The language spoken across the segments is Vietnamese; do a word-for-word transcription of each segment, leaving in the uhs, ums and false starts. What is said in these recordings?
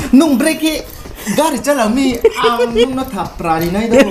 nung break gari chala mi ang nung na thap prani nai do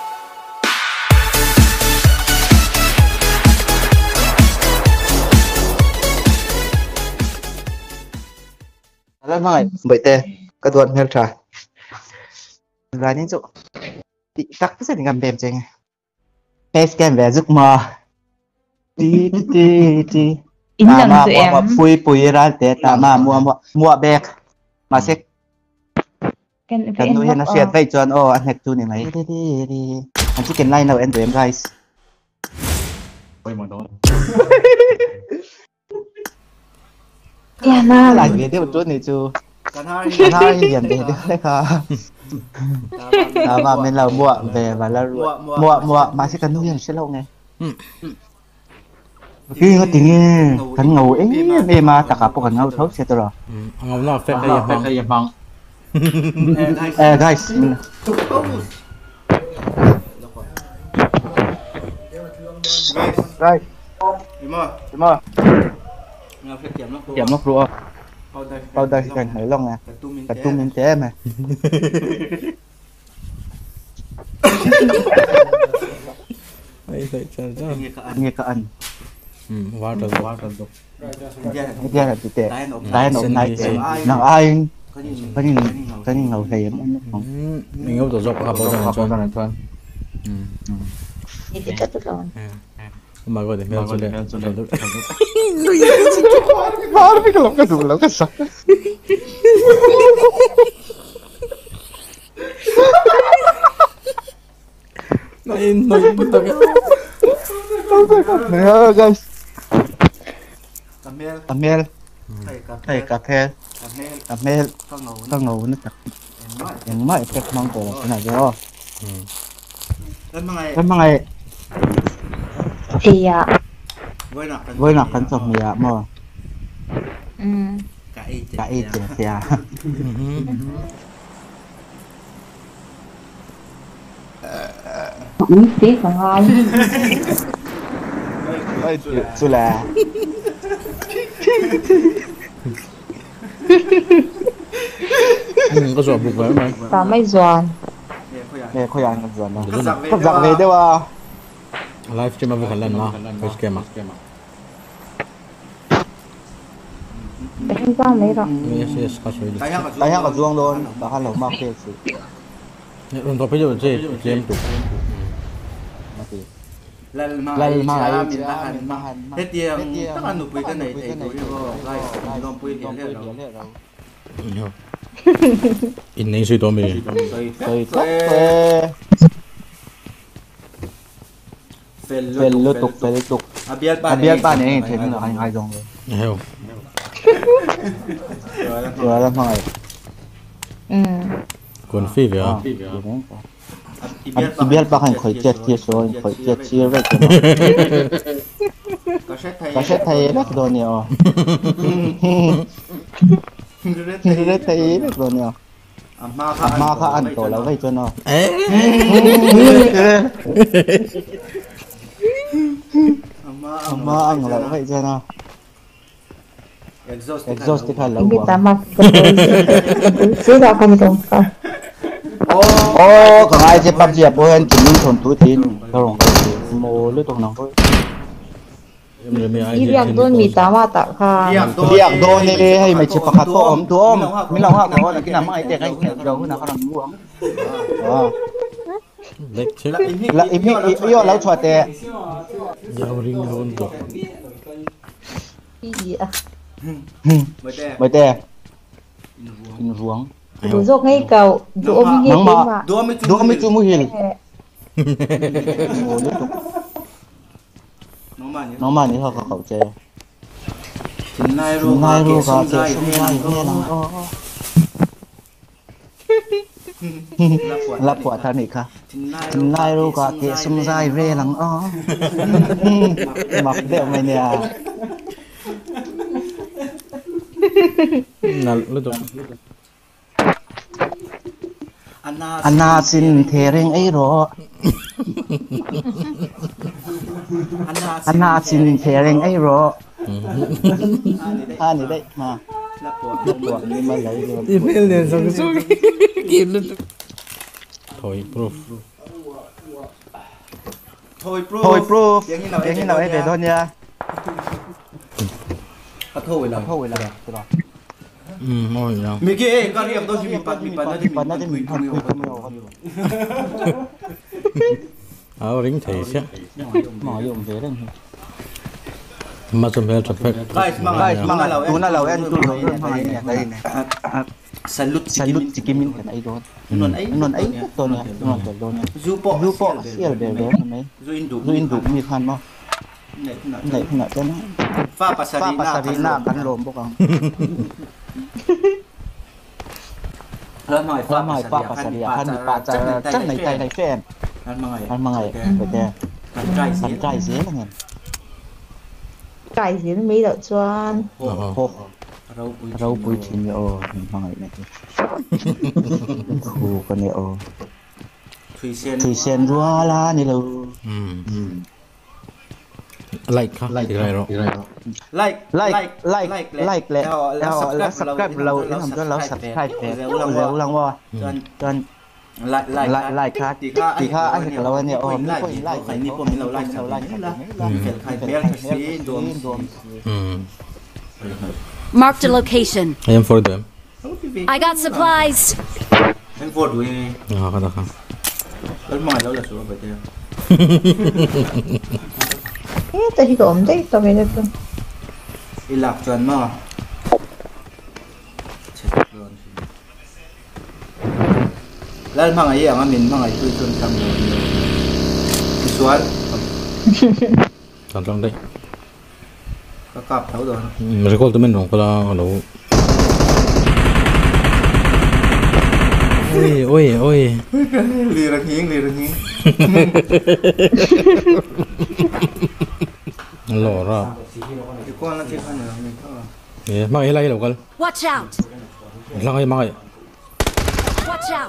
Alam mga bởi tê cái tuần heo trà và những chỗ tị tắc rất là ngầm bèm chơi nghe face cam về giấc mơ đi đi đi ta mà mua pui pui ra để ta mà mua mua mua bẹc mà sẽ cái nuôi nó xuyên vây tròn ô anh hết tu này mấy đi đi đi anh chỉ cần like nào em tụi em guys quay mà đó ya na lại về tiếp một chút này chú kan hai kan hai hiền để được đấy cả mà mình là mua về và là mua mua mà sẽ cần nuôi sẽ lâu này khi có tiếng thằng ngầu ấy em mà tất cả các ngầu thấu sẽ tôi rồi ngầu nó phép hay phép hay bằng eh guys guys Ima Ima ngao phép kiểm nó kiểm nó rùa bao đây cảnh hỏi long nè cả tung miếng té mà ấy vậy trời ơi nghe cả anh quá trời quá trời tục nghe là tụi tệ tay nó này nào ai có những có những ngầu thầy em mình ngầu tổ dọc học bao giờ này cho này thôi ini kita tuh mà gọi để mèo cho đây cho đây baru nih kalau nggak dulu kan sak này nói kita cái nè guys Kamel Kamel thầy thầy cà phê Kamel Kamel tao ngầu tao ngầu nó chặt yang mai cek mangko cái này rồi kan mangai kan mangai iya với nạc với nạc kan song ya mo hmm kai kai je ya ini sih sangat ơi chú là có giọt bụng vậy mà ta mấy giòn nè khôi ăn giòn nó thật dạng về đâu à live stream mà phải lần nào phải scam à để không ra lấy rồi yes yes có rồi đi tay hàng ở duông luôn đã ăn lẩu mắc thế sự lần đầu bây giờ chơi game tục lần mà lần mà ai ai mình đã đã ăn ăn mà ăn hết tiền tất cả nụ cái này thầy tôi rồi lại non quên tiền hết rồi in nên suy tôi mình tôi phê phê lướt tục phê lướt tục à biết à biết ba này thì nó hay hay dùng rồi hiểu rồi là mọi ừ còn phi về à anh chỉ biết ba hành khởi chết chết rồi khởi chết chia vậy có sẽ thấy rất đồ nhiều rất thấy rất đồ nhiều mà khá ăn tổ là vậy cho nó mà ăn là vậy cho nó exhaust thì là ini tamat sudah kami tunggu ô còn ai chơi bắp dẹp bôi anh chỉ muốn thốn túi tiền không mồ lưỡi tông nòng thôi ini yang tuh minta mata kan liang đôi này đi hay mày chỉ bắt hạt ôm tuôm mình lòng hạt đó là cái nào mà ai tiệt anh đầu cái nào có làm buông lấy chứ là im im im lâu chuột tè giàu riêng luôn rồi iya mày tè in vuông duduk ngay kau dua minggu lima dua mươi chú mùi hình nó mà như họ có khẩu chè Nay ru ga ke sum dai nghe lắm đó lắp quả thân này cả nay ru ga ke sum dai về lắm đó mặc đẹp mày nè là lúc đó Anna xin thề riêng ấy rồi Anna xin thề riêng ấy rồi à này đây mà ตัวนี้มาเลย email ne sang so kim lên thôi proof thôi pro thôi pro tiếng như nào tiếng như nào ấy để thôi nha thôi là thôi là được ừ thôi nào mình kia có điểm tôi chỉ bị bắt bị bắt nó thì bắt nó thì mình không nhiều áo ring thế chứ mỏ dùng thế đấy mà trong hệ chụp phép đây mang đây mang là tú là lẩu em tú lẩu hơn hai này đây này salut salut chikimin cái này đó non ấy non ấy tôi này non tôi đó zupo zupo siêu đều đều này zuin đủ zuin đủ mi khan mà này này không nợ cho nó pha pasarina pha pasarina cắn lồm bốc không lần này pha mày pha pasarina khan bị pha chắc này tay này phèn ăn mày ăn mày vậy thế ăn trai gì ăn trai gì là nghe Cái gì mấy đợt choan. hộp rau bùi chín ô mày này khu con này ô thủy sen thủy sen rua la như lâu ừ like ha like rồi rồi like like like like lẹแล้ว subscribe เราทำด้วยเรา subscribe แล้วแล้วลังว่าจน lại lại lại lại khác thì khác anh củaเราเนี่ยอ๋อไม่ค่อยไล่ใครนี่พวกเราไล่เราไล่กันใครเบลซีดวง ừ Marked a location. I am for them I got supplies. em vô đuổi à cái đó không lớn mỏi đâu là số vậy theo Tại khi ổn đấy, tao về được không? đi lạc chuẩn mà lên mang ấy mà mình mang ấy tôi tôi cầm xuống chọn trong đây có cặp thấu rồi mình recall tụi mình không có là đâu ôi ôi ôi lì ra hiến lì ra hiến lỏ ra thì con nó chỉ con nữa mình có yeah mang ấy lại đâu con Watch out. lang ấy mang ấy Watch out.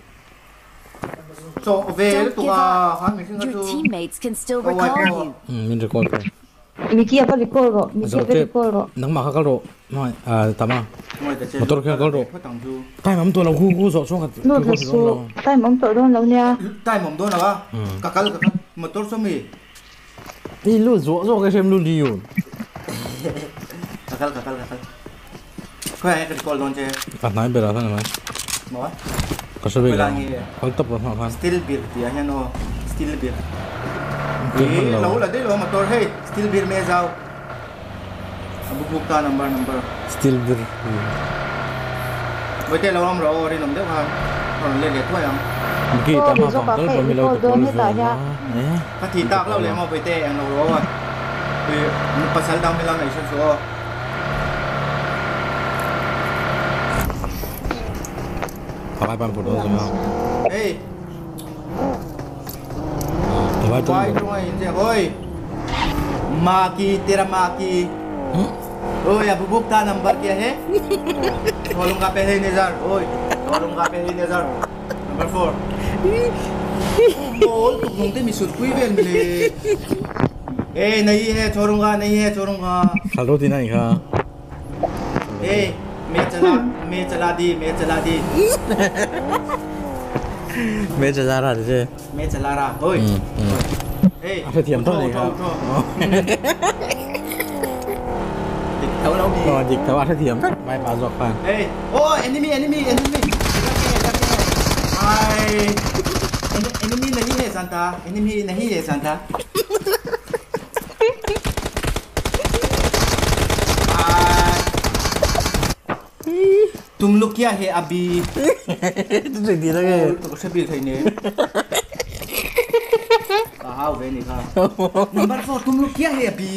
cho về Don't tụi give hắn mình Your xin cho teammates can still recall you. ừ mình recall rồi Miki apa recall kok? Miki apa recall kok? nắng mà các rồi mà à tama motor kia các rồi có tầng du tay mà tôi là khu khu rõ xuống Nó thật sự, tay mong tội đó lâu nha. tay mỏng đôi nào á cả cả cả một tốt số mì đi luôn rõ rõ cái xem luôn đi rồi cả cả cả cả cả có ai cái call đón chơi à nói bây giờ thế này nói có sao bây giờ không tập vào hoàn still beer thì anh nó still beer Ý, lâu là đấy rồi mà tôi hey still beer mẹ giàu bục bục ta number number still bir với cái lâu lắm rồi đi làm được không còn lên để thôi không khi ta mà phòng tới rồi mình lâu tập rồi cái thì tao lâu lên mà với tê anh lâu rồi vì nó pasal down mình làm này số số pakai pan foto semua hey coba tuh Why don't I oi Maki तेरा Maki oi अब बुकता नंबर क्या है थोलूं का पहले नजर oi थोलूं का पहले नजर नंबर फोर बोल तुम नंगे मिसुर कोई भी मिले ए नहीं है छोड़ूंगा नहीं है छोड़ूंगा kalau tidak ya ए मैं चला मैं चला दी मैं चला दी मैं चला रहा है मैं चला रहा oi ए ada diam tuh nih kan thấu đâu đi oh dik tahu ada diam mai pasok kan Hey, oh enemy enemy enemy. Ai enemy नहीं है Santa, enemy नहीं है Santa. तुम लोग क्या है अभी? itu jadi lagi तो कुछ भी थी नहीं. कहाँ वे निकाल. नंबर फोर तुम लोग क्या है अभी?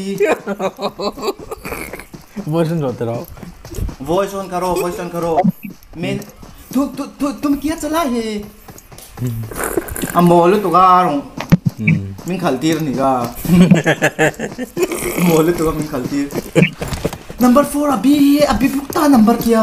voice on terus voice on करो वॉइस ऑन करो मैं तु तु तु तुम क्या चला है अमोल तो गारों मिन खलतीर निगा मोल तो मिन खलतीर नंबर फोर अभी अभी भुगता नंबर क्या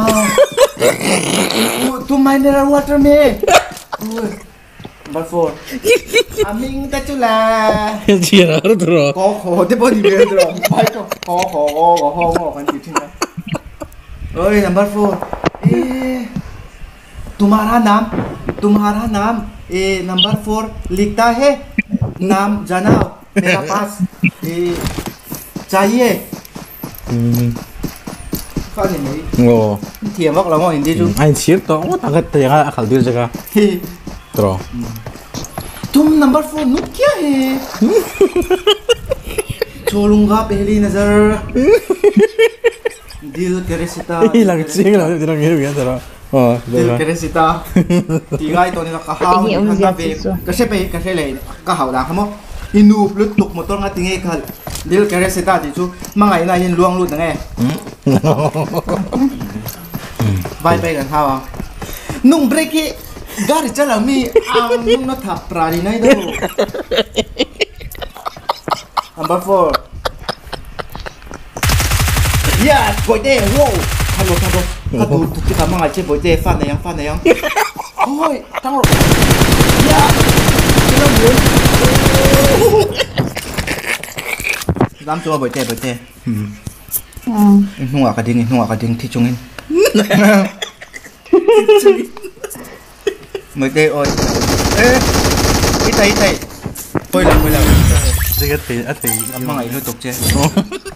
तुम माइनर वाटर में नंबर फोर अमिंग तचुला chia terus có khó thế bao nhiêu giờ rồi phải không khó khó khó khó khó khó khó khó ओए नंबर फोर ए तुम्हारा नाम तुम्हारा नाम ए नंबर फोर लिखता है नाम जनाब मेरा पास ए चाहिए Kan ini Oh, thiềm vóc là ngồi đi chú anh siết to, tak kat yang akal dir jaga. Tro. तुम नंबर फोर नुक क्या है छोड़ूंगा पहली नजर दिल करे सिता Hilang sing lah dirang hiru ya tro. Oh, दिल करे सिता tigai to ni ka haw ni kan be ka se pe ka se le ka haw da khamo inu plut tuk motor nga tinge khal dil करे सिता ti chu mangai na yin luang lut nge bye bye kan hawa nung break ki gari chala mi ang nung na thap prani nai do number four ya boy de wo halo halo halo tu kita mangai che boy de fan na yang fan na yang oi tang ro ya kita buồn dám chua boy de boy de nung ka ding nung ka ding thi chungin mới đây ôi ê ít thấy ít thấy tôi làm tôi làm Sige, at at. ang mga ilo tục chưa